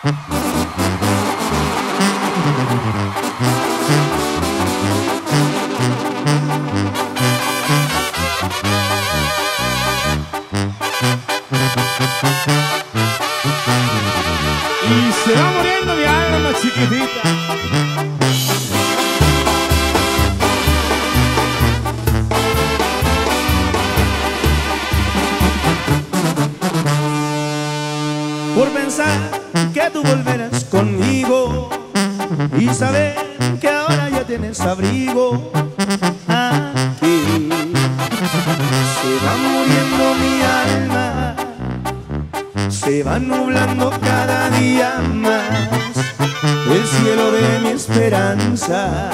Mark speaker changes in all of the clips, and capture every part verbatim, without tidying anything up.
Speaker 1: Y se va muriendo mi alma chiquitita.
Speaker 2: Por pensar que tú volverás conmigo y saber que ahora ya tienes abrigo aquí. Se va muriendo mi alma, se va nublando cada día más el cielo de mi esperanza,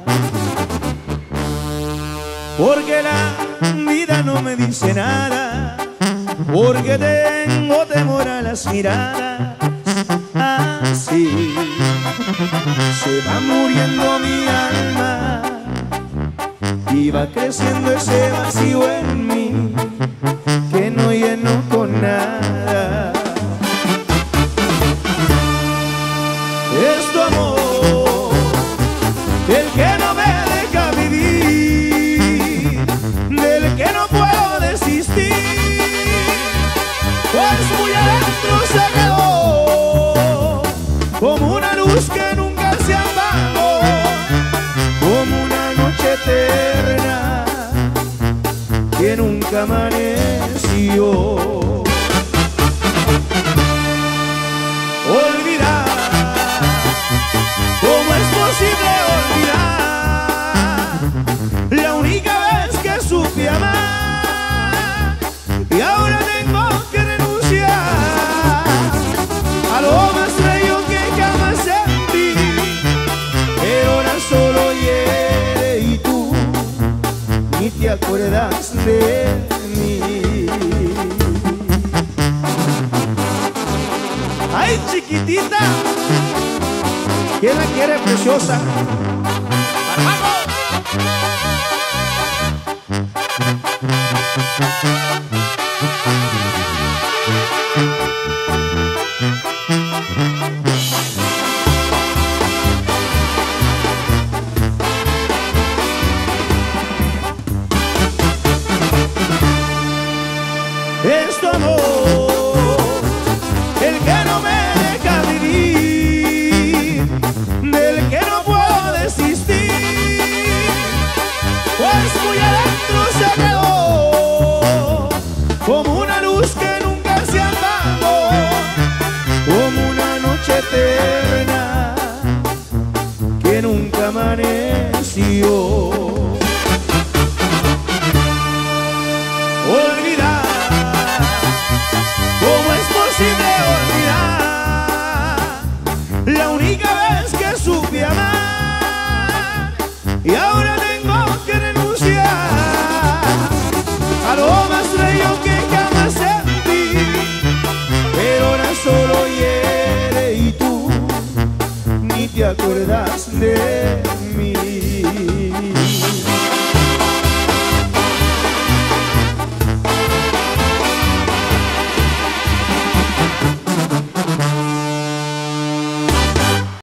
Speaker 2: porque la vida no me dice nada, porque tengo temor a las miradas. Así se va muriendo mi alma y va creciendo ese vacío en mí que no lleno con nada. Es tu amor el que no me deja vivir, del que no puedo desistir, pues muy adentro se quedó, como una luz que nunca se apagó, como una noche eterna que nunca amaneció. Olvidar, ¿cómo es posible olvidar la única vez que supe amar? Y ahora tengo que renunciar a lo más bello que jamás sentí, pero ahora solo hiere y tú ni te acuerdas de mí. ¡Ay, chiquitita! ¿Quién la quiere, preciosa? Es tu amor el que no me deja vivir, del que no puedo desistir, pues muy adentro se quedó, como una luz que nunca se apagó, como una noche eterna que nunca amaneció. Olvidar, ¿cómo es posible olvidar la única vez que supe amar? Y ahora tengo que renunciar a lo más bello que jamás sentí, pero ahora solo hiere y tú ni te acuerdas de mí.